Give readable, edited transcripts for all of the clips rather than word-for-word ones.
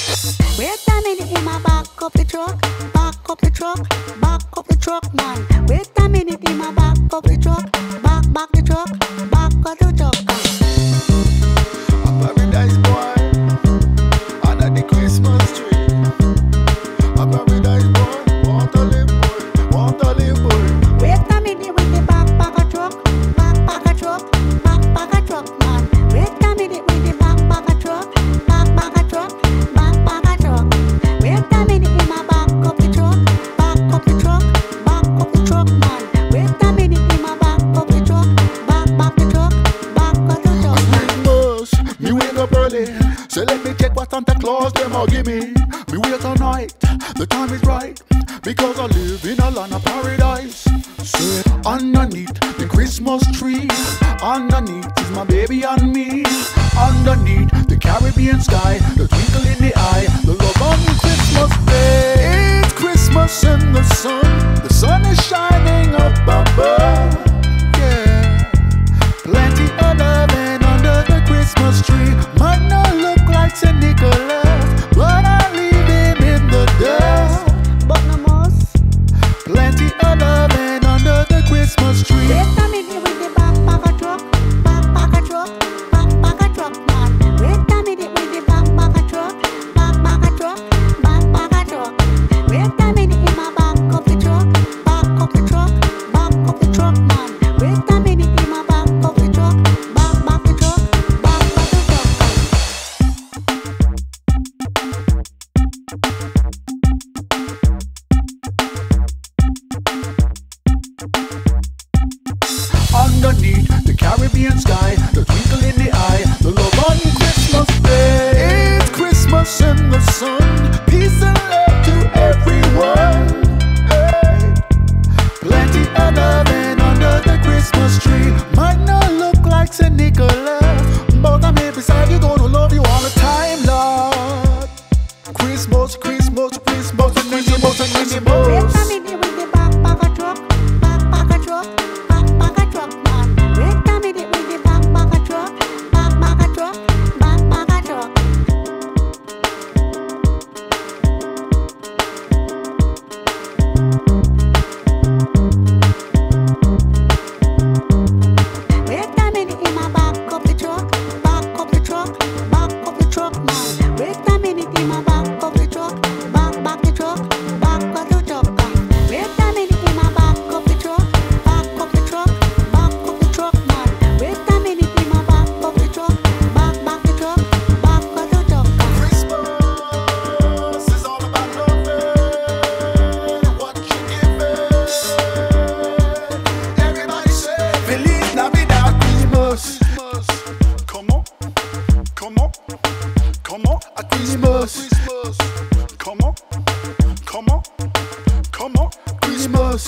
Wait a minute, in my back up the truck, back up the truck, back up the truck, man. Wait a minute, in my back up the truck, back the truck, back up the truck. A paradise boy under the Christmas tree. A paradise boy, want to live boy, want to live boy. Wait a minute with the back a truck, back a truck, back a truck, man. Wait a minute with the back a truck, back a truck, back a truck. Wait a minute in my back up the truck, back up the truck, man. Wait a minute in my back up the truck, back the truck, back up the truck. Christmas, me wake up early, so let me check what Santa Claus them all give me. Me wait all night, the time is right, because I live in a land of paradise. So underneath the Christmas tree, underneath is my baby and me. Underneath the Caribbean sky, the twinkle in the eye, the love on Christmas Day. It's Christmas in the sun is shining up above. Yeah, plenty of loving under the Christmas tree. Might not look like St. Nicholas, but I leave him in the dust. But no most. Plenty of loving under the Christmas tree. Wait a minute with the back a truck, back a truck, back a truck, man. Wait a minute with the back a truck, back a truck, back a truck. Wait a minute in my back of the truck, back the truck, man. Wait a minute in my back of the truck, back the truck, back the truck. Underneath the Caribbean sky, the twinkle in the eye, the love on Christmas Day. It's Christmas in the sun, peace and love to everyone. Hey. Plenty of loving under the Christmas tree. Might not look like St. Nicholas, but I'm here beside you, gonna love you all the time, Lord. Christmas, Christmas, Christmas, and Christmas, and Wait a Christmas. minute with the back a truck, back a truck, back a truck, man. Wait a minute with the back a truck, back a truck, back a truck. Wait a minute in my back up the truck, back the truck, man. Wait a minute in my back up the truck, back the truck, back the truck. Wait a minute in my back up the truck, back the truck, man. Wait a minute in my back up the truck, back the truck, the truck. Christmas is all about loving what you give. Everybody say Feliz Navidad, Christmas. Come on, come on, come on, a Christmas. Come on, come on, come on, Christmas.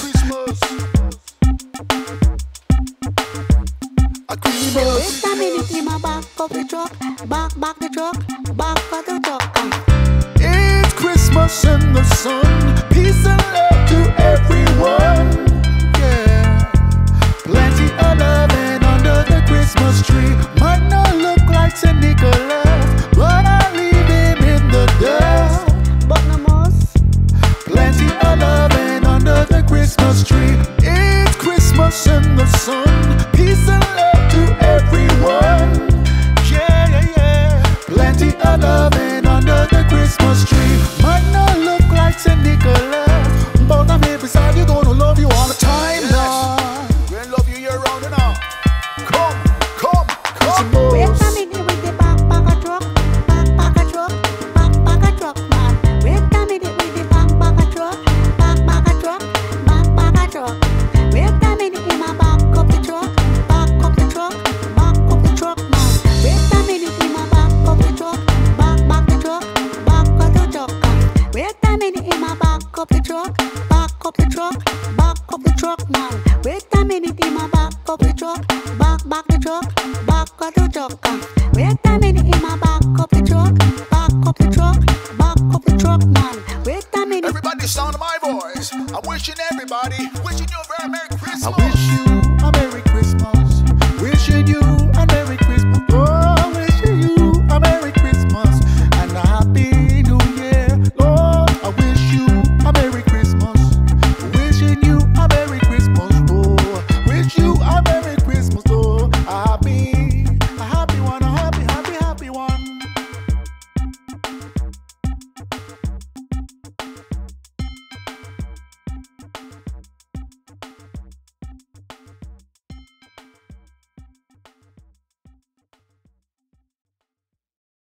A Christmas. Wait a minute in my back of the truck, back the truck, back the truck. It's Christmas in the sun, peace and love to everyone. Yeah, plenty of loving under the Christmas tree. Might not look like St. Nicholas, but I leave him in the dust. But no most. Plenty of loving under the Christmas tree. It's Christmas in the sun, peace and love to everyone. Yeah, yeah, yeah. Plenty of loving under the Christmas tree. Might not look like St. Nicholas, but I'm here beside you, gonna love you all the time, Lord. We'll love you year round and all. Come, come, come. Wait a minute with the back a truck, back a truck, back a truck, man. Wait a minute with the back a truck, back a truck, back a truck. Wait a minute in my back of the truck, back the truck, man. Wait a minute in my back of the truck, back the truck, the truck. Wait a minute in my back of the truck, back the truck, man. Wait a minute in my back of the truck, back the truck, the truck. Wait a minute in my back of the truck, back the truck, man. Wait a minute. Everybody sound of my voice. I'm wishing everybody, wishing you a very Merry Christmas. I wish you a Merry Christmas. Wishing you a Merry Christmas. Oh, wishing you a Merry Christmas and a Happy